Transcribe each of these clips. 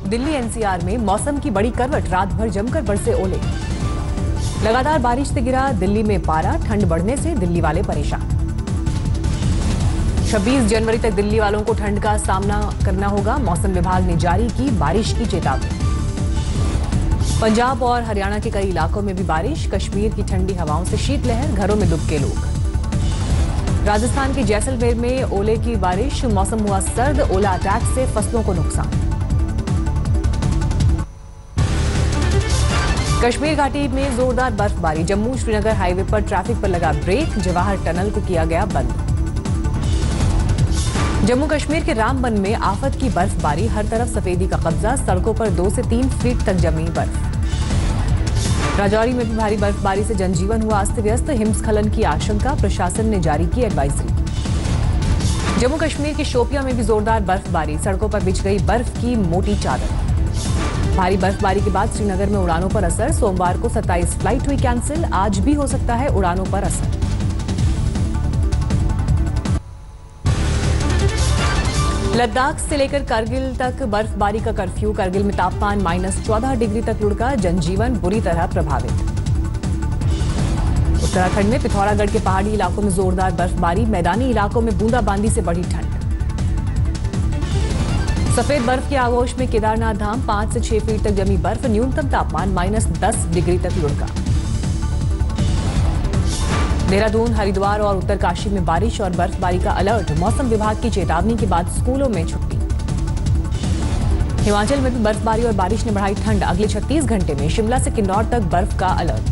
Delhi NCR में मौसम की बड़ी करवट, रात भर जमकर बरसे ओले। लगातार बारिश से गिरा दिल्ली में पारा, ठंड बढ़ने से दिल्ली वाले परेशान। 26 जनवरी तक दिल्ली वालों को ठंड का सामना करना होगा, मौसम विभाग ने जारी की बारिश की चेतावनी। पंजाब और हरियाणा के कई इलाकों में भी बारिश, कश्मीर की ठंडी हवाओं से शीतलहर, घरों में दुबके लोग। राजस्थान के जैसलमेर में ओले की बारिश, मौसम हुआ सर्द, ओला अटैक से फसलों को नुकसान। कश्मीर घाटी में जोरदार बर्फबारी, जम्मू श्रीनगर हाईवे पर ट्रैफिक पर लगा ब्रेक, जवाहर टनल को किया गया बंद। जम्मू कश्मीर के रामबन में आफत की बर्फबारी, हर तरफ सफेदी का कब्जा, सड़कों पर 2 से 3 फीट तक जमी बर्फ। राजौरी में भी भारी बर्फबारी से जनजीवन हुआ अस्त व्यस्त, हिमस्खलन की आशंका, प्रशासन ने जारी की एडवाइजरी। जम्मू कश्मीर के शोपियां में भी जोरदार बर्फबारी, सड़कों पर बिछ गई बर्फ की मोटी चादर। भारी बर्फबारी के बाद श्रीनगर में उड़ानों पर असर, सोमवार को 27 फ्लाइट हुई कैंसिल, आज भी हो सकता है उड़ानों पर असर। लद्दाख से लेकर करगिल तक बर्फबारी का कर्फ्यू, करगिल में तापमान -14 डिग्री तक लुढ़का, जनजीवन बुरी तरह प्रभावित। उत्तराखंड में पिथौरागढ़ के पहाड़ी इलाकों में जोरदार बर्फबारी, मैदानी इलाकों में बूंदाबांदी से बढ़ी ठंड। सफेद बर्फ के आगोश में केदारनाथ धाम, 5 से 6 फीट तक जमी बर्फ, न्यूनतम तापमान -10 डिग्री तक लुढ़का। देहरादून, हरिद्वार और उत्तरकाशी में बारिश और बर्फबारी का अलर्ट, मौसम विभाग की चेतावनी के बाद स्कूलों में छुट्टी। हिमाचल में भी बर्फबारी और बारिश ने बढ़ाई ठंड, अगले 36 घंटे में शिमला से किन्नौर तक बर्फ का अलर्ट।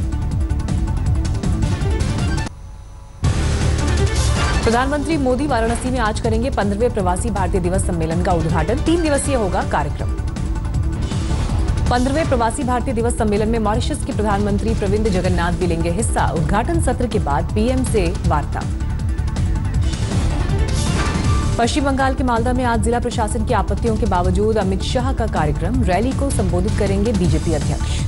प्रधानमंत्री मोदी वाराणसी में आज करेंगे 15वें प्रवासी भारतीय दिवस सम्मेलन का उद्घाटन, 3 दिवसीय होगा कार्यक्रम। 15वें प्रवासी भारतीय दिवस सम्मेलन में मॉरिशस के प्रधानमंत्री प्रविंद जगन्नाथ भी लेंगे हिस्सा, उद्घाटन सत्र के बाद पीएम से वार्ता। पश्चिम बंगाल के मालदा में आज जिला प्रशासन की आपत्तियों के बावजूद अमित शाह का कार्यक्रम, रैली को संबोधित करेंगे बीजेपी अध्यक्ष।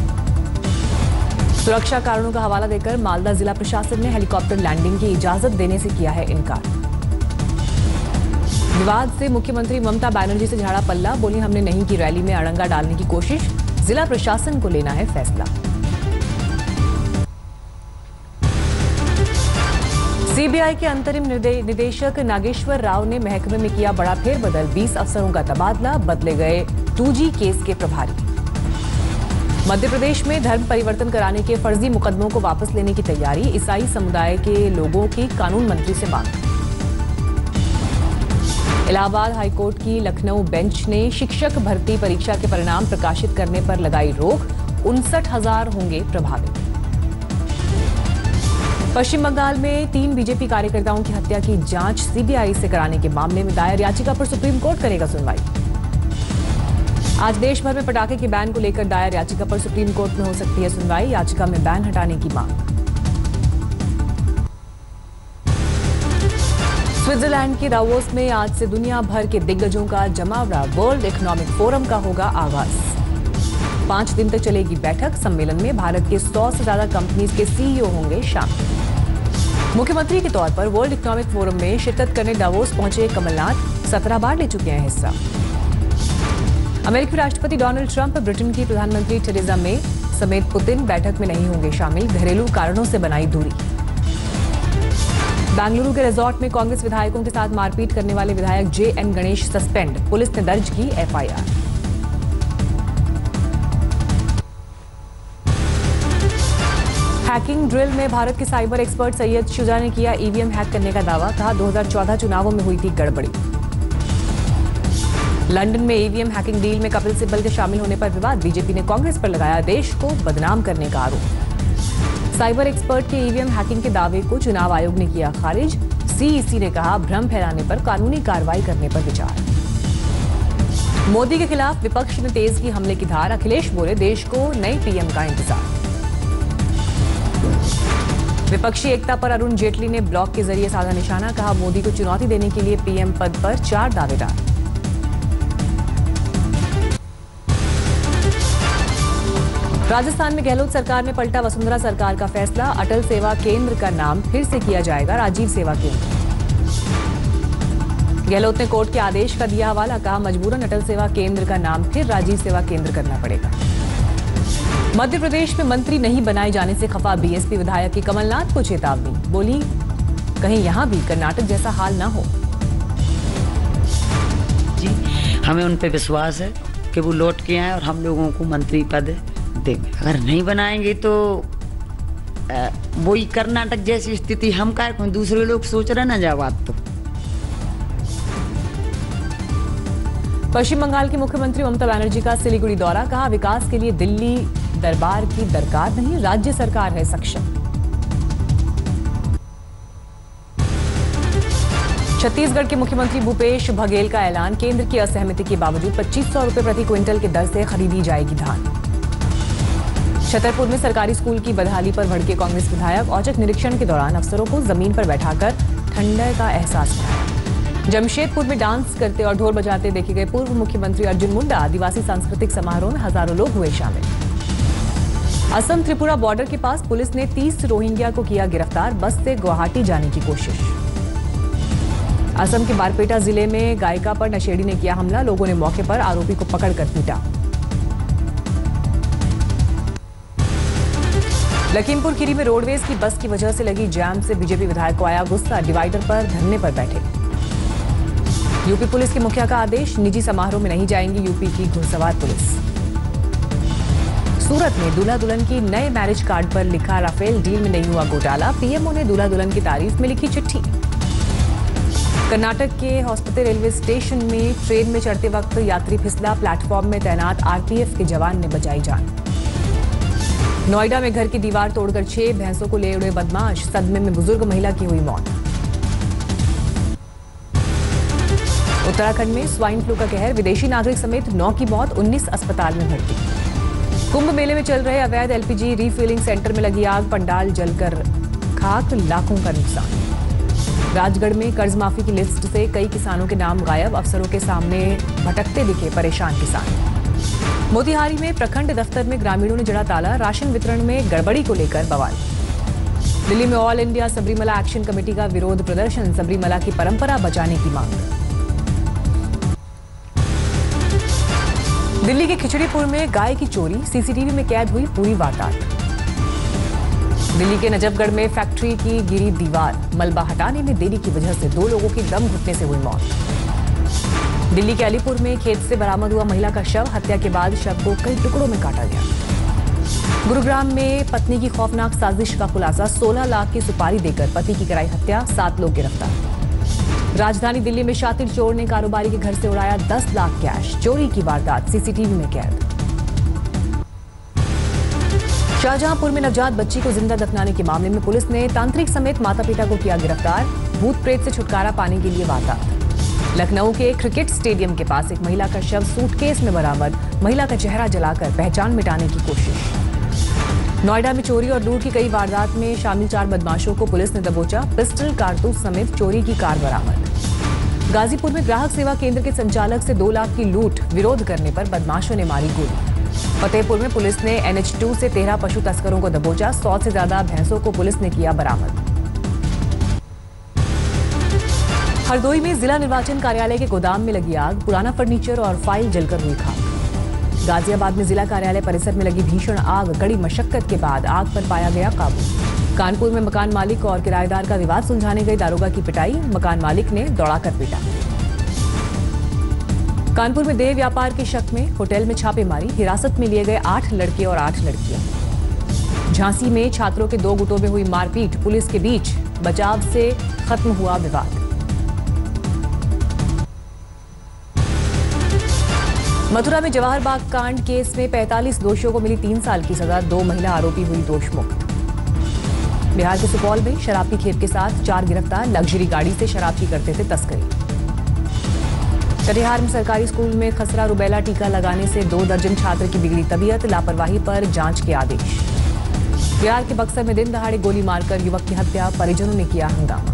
सुरक्षा कारणों का हवाला देकर मालदा जिला प्रशासन ने हेलीकॉप्टर लैंडिंग की इजाजत देने से किया है इनकार। विवाद से मुख्यमंत्री ममता बनर्जी से झाड़ा पल्ला, बोली हमने नहीं की रैली में अड़ंगा डालने की कोशिश, जिला प्रशासन को लेना है फैसला। सीबीआई के अंतरिम निदेशक नागेश्वर राव ने महकमे में किया बड़ा फेरबदल, 20 अफसरों का तबादला, बदले गए 2G केस के प्रभारी। मध्य प्रदेश में धर्म परिवर्तन कराने के फर्जी मुकदमों को वापस लेने की तैयारी, ईसाई समुदाय के लोगों की कानून मंत्री से मांग। इलाहाबाद हाईकोर्ट की लखनऊ बेंच ने शिक्षक भर्ती परीक्षा के परिणाम प्रकाशित करने पर लगाई रोक, 59,000 होंगे प्रभावित। पश्चिम बंगाल में 3 बीजेपी कार्यकर्ताओं की हत्या की जांच सीबीआई से कराने के मामले में दायर याचिका पर सुप्रीम कोर्ट करेगा सुनवाई। आज देश भर में पटाखे के बैन को लेकर दायर याचिका पर सुप्रीम कोर्ट में हो सकती है सुनवाई, याचिका में बैन हटाने की मांग। स्विट्जरलैंड के दावोस में आज से दुनिया भर के दिग्गजों का जमावड़ा, वर्ल्ड इकोनॉमिक फोरम का होगा आगाज। 5 दिन तक चलेगी बैठक, सम्मेलन में भारत के 100 से ज्यादा कंपनीज के सीईओ होंगे शामिल। मुख्यमंत्री के तौर पर वर्ल्ड इकोनॉमिक फोरम में शिरकत करने दावोस पहुंचे कमलनाथ, 17 बार ले चुके हैं हिस्सा। अमेरिकी राष्ट्रपति डोनाल्ड ट्रंप, ब्रिटेन की प्रधानमंत्री थेरेसा मे समेत पुतिन बैठक में नहीं होंगे शामिल, घरेलू कारणों से बनाई दूरी। बेंगलुरु के रिजॉर्ट में कांग्रेस विधायकों के साथ मारपीट करने वाले विधायक JN गणेश सस्पेंड, पुलिस ने दर्ज की FIR। हैकिंग ड्रिल में भारत के साइबर एक्सपर्ट सैयद शुजा ने किया EVM हैक करने का दावा, कहा 2014 चुनावों में हुई थी गड़बड़ी। लंदन में EVM हैकिंग डील में कपिल सिब्बल के शामिल होने पर विवाद, बीजेपी ने कांग्रेस पर लगाया देश को बदनाम करने का आरोप। साइबर एक्सपर्ट के EVM हैकिंग के दावे को चुनाव आयोग ने किया खारिज, CEC ने कहा भ्रम फैलाने पर कानूनी कार्रवाई करने पर विचार। मोदी के खिलाफ विपक्ष ने तेज की हमले की धार, अखिलेश बोले देश को नए PM का इंतजार। विपक्षी एकता पर अरुण जेटली ने ब्लॉग के जरिए साधा निशाना, कहा मोदी को चुनौती देने के लिए PM पद पर 4 दावेदार। राजस्थान में गहलोत सरकार ने पलटा वसुंधरा सरकार का फैसला, अटल सेवा केंद्र का नाम फिर से किया जाएगा राजीव सेवा केंद्र। गहलोत ने कोर्ट के आदेश का दिया हवाला, कहा मजबूरन अटल सेवा केंद्र का नाम फिर राजीव सेवा केंद्र करना पड़ेगा। मध्य प्रदेश में मंत्री नहीं बनाए जाने से खफा बीएसपी विधायक की कमलनाथ को चेतावनी, बोली कहीं यहां भी कर्नाटक जैसा हाल ना हो। जी, हमें उन पे विश्वास है कि वो लौट के आए और हम लोगों को मंत्री पद देंगे। अगर नहीं बनाएंगे तो वही कर्नाटक जैसी स्थिति हम का दूसरे लोग सोच रहे ना जा बात। तो पश्चिम बंगाल की मुख्यमंत्री ममता बनर्जी का सिलीगुड़ी दौरा, कहा विकास के लिए दिल्ली दरबार की दरकार नहीं, राज्य सरकार है सक्षम। छत्तीसगढ़ के मुख्यमंत्री भूपेश बघेल का ऐलान, केंद्र की असहमति के बावजूद 2500 रुपए प्रति क्विंटल की दर से खरीदी जाएगी धान। छतरपुर में सरकारी स्कूल की बदहाली पर भड़के कांग्रेस विधायक, औचक निरीक्षण के दौरान अफसरों को जमीन पर बैठाकर ठंडक का एहसास कराया। जमशेदपुर में डांस करते और ढोल बजाते देखे गए पूर्व मुख्यमंत्री अर्जुन मुंडा, आदिवासी सांस्कृतिक समारोह में हजारों लोग हुए शामिल। असम त्रिपुरा बॉर्डर के पास पुलिस ने 30 रोहिंग्या को किया गिरफ्तार, बस से गुवाहाटी जाने की कोशिश। असम के बारपेटा जिले में गायिका पर नशेड़ी ने किया हमला, लोगों ने मौके पर आरोपी को पकड़कर पीटा। लखीमपुर खीरी में रोडवेज की बस की वजह से लगी जैम से बीजेपी विधायक को आया गुस्सा, डिवाइडर पर धरने पर बैठे। यूपी पुलिस के मुखिया का आदेश, निजी समारोह में नहीं जाएंगी यूपी की घुड़सवार पुलिस। सूरत में दूल्हा दुल्हन की नए मैरिज कार्ड पर लिखा राफेल डील में नहीं हुआ घोटाला, पीएमओ ने दूल्हा दुल्हन की तारीफ में लिखी चिट्ठी। कर्नाटक के हॉस्पिटल रेलवे स्टेशन में ट्रेन में चढ़ते वक्त यात्री फिसला, प्लेटफॉर्म में तैनात आरपीएफ के जवान ने बचाई जान। नोएडा में घर की दीवार तोड़कर 6 भैंसों को ले उड़े बदमाश, सदमे में बुजुर्ग महिला की हुई मौत। उत्तराखंड में स्वाइन फ्लू का कहर, विदेशी नागरिक समेत 9 की मौत, 19 अस्पताल में भर्ती। कुंभ मेले में चल रहे अवैध एलपीजी रिफिलिंग सेंटर में लगी आग, पंडाल जलकर खाक, लाखों का नुकसान। राजगढ़ में कर्ज माफी की लिस्ट से कई किसानों के नाम गायब, अफसरों के सामने भटकते दिखे परेशान किसान। मोतिहारी में प्रखंड दफ्तर में ग्रामीणों ने जड़ा ताला, राशन वितरण में गड़बड़ी को लेकर बवाल। दिल्ली में all India Sabarimala action committee का विरोध प्रदर्शन, सबरीमला की परंपरा बचाने की मांग। दिल्ली के खिचड़ीपुर में गाय की चोरी, सीसीटीवी में कैद हुई पूरी वारदात। दिल्ली के नजफगढ़ में फैक्ट्री की गिरी दीवार, मलबा हटाने में देरी की वजह से 2 लोगों की दम घुटने से हुई मौत। दिल्ली के अलीपुर में खेत से बरामद हुआ महिला का शव, हत्या के बाद शव को कई टुकड़ों में काटा गया। गुरुग्राम में पत्नी की खौफनाक साजिश का खुलासा, 16 लाख की सुपारी देकर पति की कराई हत्या, 7 लोग गिरफ्तार। राजधानी दिल्ली में शातिर चोर ने कारोबारी के घर से उड़ाया 10 लाख कैश, चोरी की वारदात सीसीटीवी में कैद। शाहजहांपुर में नवजात बच्ची को जिंदा दफनाने के मामले में पुलिस ने तांत्रिक समेत माता पिता को किया गिरफ्तार, भूत प्रेत से छुटकारा पाने के लिए वारदात। लखनऊ के क्रिकेट स्टेडियम के पास एक महिला का शव सूटकेस में बरामद, महिला का चेहरा जलाकर पहचान मिटाने की कोशिश। नोएडा में चोरी और लूट की कई वारदात में शामिल 4 बदमाशों को पुलिस ने दबोचा, पिस्टल, कारतूस समेत चोरी की कार बरामद। गाजीपुर में ग्राहक सेवा केंद्र के संचालक से 2 लाख की लूट, विरोध करने पर बदमाशों ने मारी गोली। फतेहपुर में पुलिस ने NH2 से 13 पशु तस्करों को दबोचा, 100 से ज्यादा भैंसों को पुलिस ने किया बरामद। हरदोई में जिला निर्वाचन कार्यालय के गोदाम में लगी आग, पुराना फर्नीचर और फाइल जलकर हुई खाक। गाजियाबाद में जिला कार्यालय परिसर में लगी भीषण आग, कड़ी मशक्कत के बाद आग पर पाया गया काबू। कानपुर में मकान मालिक और किराएदार का विवाद सुलझाने गई दारोगा की पिटाई, मकान मालिक ने दौड़ाकर पीटा। कानपुर में देह व्यापार के शक में होटल में छापेमारी, हिरासत में लिए गए 8 लड़के और 8 लड़कियां। झांसी में छात्रों के 2 गुटों में हुई मारपीट, पुलिस के बीच बचाव से खत्म हुआ विवाद। मथुरा में जवाहर बाग कांड केस में 45 दोषियों को मिली 3 साल की सजा, 2 महिला आरोपी हुई दोषमुक्त। बिहार के सुपौल में शराब की खेप के साथ 4 गिरफ्तार, लग्जरी गाड़ी से शराब की करते थे तस्करी। कटिहार में सरकारी स्कूल में खसरा रुबेला टीका लगाने से 2 दर्जन छात्र की बिगड़ी तबीयत, लापरवाही पर जांच के आदेश। बिहार के बक्सर में दिन दहाड़े गोली मारकर युवक की हत्या, परिजनों ने किया हंगामा।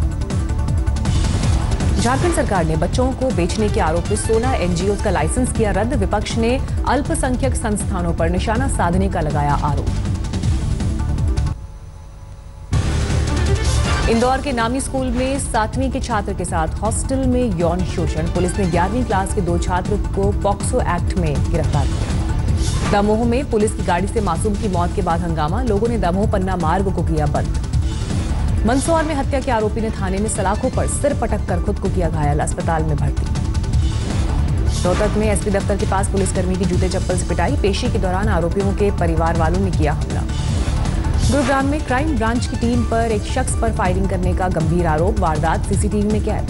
झारखंड सरकार ने बच्चों को बेचने के आरोप में 16 एनजीओ का लाइसेंस किया रद्द, विपक्ष ने अल्पसंख्यक संस्थानों पर निशाना साधने का लगाया आरोप। इंदौर के नामी स्कूल में 7वीं के छात्र के साथ हॉस्टल में यौन शोषण। पुलिस ने 11वीं क्लास के 2 छात्र को पॉक्सो एक्ट में गिरफ्तार किया। दमोह में पुलिस की गाड़ी से मासूम की मौत के बाद हंगामा। लोगों ने दमोह पन्ना मार्ग को किया बंद। मंदसौर में हत्या के आरोपी ने थाने में सलाखों पर सिर पटक कर खुद को किया घायल, अस्पताल में भर्ती। रोहतक में एसपी दफ्तर के पास पुलिसकर्मी की जूते चप्पल से पिटाई। पेशी के दौरान आरोपियों के परिवार वालों ने किया हमला। गुरुग्राम में क्राइम ब्रांच की टीम पर एक शख्स पर फायरिंग करने का गंभीर आरोप। वारदात सीसीटीवी में कैद।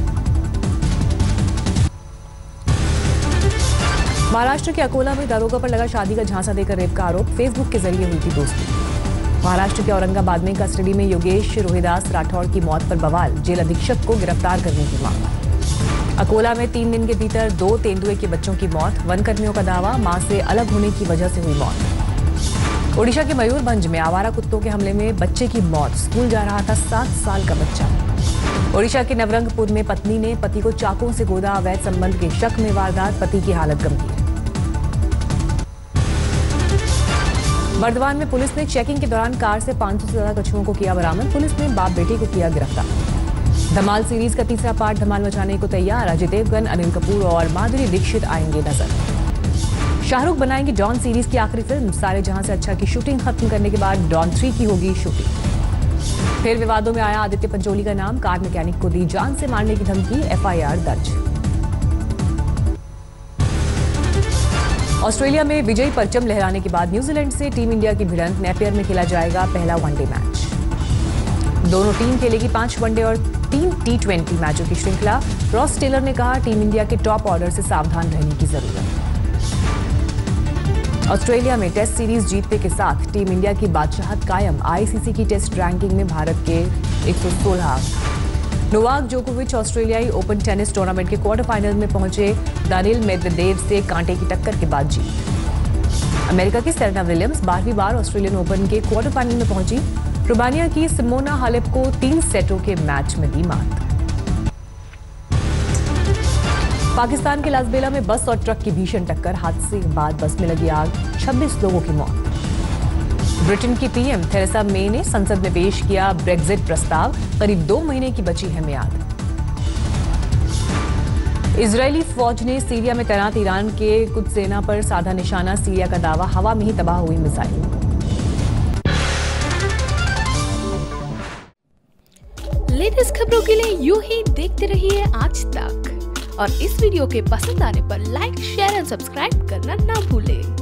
महाराष्ट्र के अकोला में दरोगा पर लगा शादी का झांसा देकर रेप का आरोप। फेसबुक के जरिए हुई थी दोस्ती। महाराष्ट्र के औरंगाबाद में कस्टडी में योगेश रोहिदास राठौड़ की मौत पर बवाल। जेल अधीक्षक को गिरफ्तार करने की मांग। अकोला में 3 दिन के भीतर 2 तेंदुए के बच्चों की मौत। वन कर्मियों का दावा, मां से अलग होने की वजह से हुई मौत। ओडिशा के मयूरभंज में आवारा कुत्तों के हमले में बच्चे की मौत। स्कूल जा रहा था 7 साल का बच्चा। ओडिशा के नवरंगपुर में पत्नी ने पति को चाकू से गोदा। अवैध संबंध के शक में वारदात। पति की हालत गंभीर। बर्दवान में पुलिस ने चेकिंग के दौरान कार से 500 से ज्यादा कछुओं को किया बरामद। पुलिस ने बाप बेटे को किया गिरफ्तार। धमाल सीरीज का तीसरा पार्ट धमाल मचाने को तैयार। अजय देवगन, अनिल कपूर और माधुरी दीक्षित आएंगे नजर। शाहरुख बनाएंगे डॉन सीरीज की आखिरी फिल्म। सारे जहां से अच्छा की शूटिंग खत्म करने के बाद डॉन 3 की होगी शूटिंग। फिर विवादों में आया आदित्य पंचोली का नाम। कार मैकेनिक को दी जान से मारने की धमकी। एफआईआर दर्ज। ऑस्ट्रेलिया में विजयी परचम लहराने के बाद न्यूजीलैंड से टीम इंडिया की भिड़ंत। नेपियर में खेला जाएगा पहला वनडे मैच। दोनों टीम खेलेगी 5 वनडे और 3 T20 मैचों की श्रृंखला। रॉस टेलर ने कहा, टीम इंडिया के टॉप ऑर्डर से सावधान रहने की जरूरत। ऑस्ट्रेलिया में टेस्ट सीरीज जीतने के साथ टीम इंडिया की बादशाहत कायम। आईसीसी की टेस्ट रैंकिंग में भारत के 116। नोवाक जोकोविच ऑस्ट्रेलियाई ओपन टेनिस टूर्नामेंट के क्वार्टर फाइनल में पहुंचे। दानिल मेदवेदेव से कांटे की टक्कर के बाद जीत। अमेरिका की सेरेना विलियम्स 12वीं बार ऑस्ट्रेलियन ओपन के क्वार्टर फाइनल में पहुंची। रोमानिया की सिमोना हालेप को 3 सेटों के मैच में दी मात। पाकिस्तान के लासबेला में बस और ट्रक की भीषण टक्कर। हादसे के बाद बस में लगी आग। 26 लोगों की मौत। ब्रिटेन की पीएम थेरेसा मे ने संसद में पेश किया ब्रेक्जिट प्रस्ताव। करीब 2 महीने की बची है मियाद। इजरायली फौज ने सीरिया में तैनात ईरान के कुछ सेना पर साधा निशाना। सीरिया का दावा, हवा में ही तबाह हुई मिसाइल। लेटेस्ट खबरों के लिए यूं ही देखते रहिए आज तक और इस वीडियो के पसंद आने पर लाइक, शेयर और सब्सक्राइब करना ना भूलें।